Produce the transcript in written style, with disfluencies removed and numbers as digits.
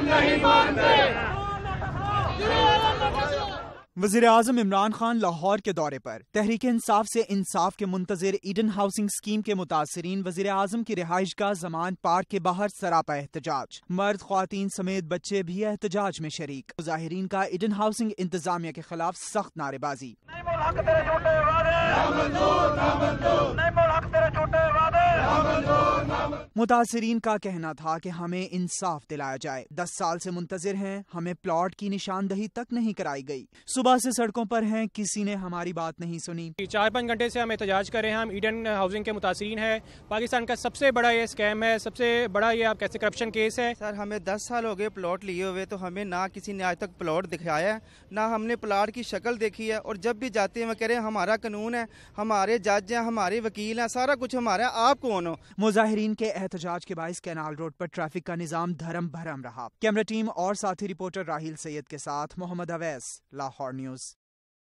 वज़ीर-ए-आज़म इमरान खान लाहौर के दौरे पर। तहरीक इंसाफ से इंसाफ के मुंतज़िर ईडन हाउसिंग स्कीम के मुतासरीन वज़ीर-ए-आज़म की रिहाइशगाह ज़मान पार्क के बाहर सरापा एहतजाज। मर्द ख्वातीन समेत बच्चे भी एहतजाज में शरीक। मुजाहिरीन का ईडन हाउसिंग इंतजामिया के खिलाफ सख्त नारेबाजी। मुतासरीन का कहना था कि हमें इंसाफ दिलाया जाए। 10 साल से मुंतजिर हैं, हमें प्लॉट की निशानदही तक नहीं कराई गई। सुबह से सड़कों पर हैं, किसी ने हमारी बात नहीं सुनी। 4-5 घंटे से हम एहतजाज कर रहे हैं। हम ईडन हाउसिंग के मुतासरीन हैं। पाकिस्तान का सबसे बड़ा ये स्कैम है, सबसे बड़ा ये आप कैसे करप्शन केस है। सर हमें 10 साल हो गए प्लॉट लिए हुए, तो हमें ना किसी ने आज तक प्लॉट दिखाया है, ना हमने प्लॉट की शक्ल देखी है। और जब भी जाते हैं वो कह रहे हैं हमारा कानून है, हमारे जज हैं, हमारे वकील हैं, सारा कुछ हमारा है, आप कौन हो। मुजाहिरीन के एहतजाज के बाइस कैनाल रोड पर ट्रैफिक का निजाम धर्म भरम रहा। कैमरा टीम और साथी रिपोर्टर राहिल सैयद के साथ मोहम्मद अवैस, लाहौर न्यूज।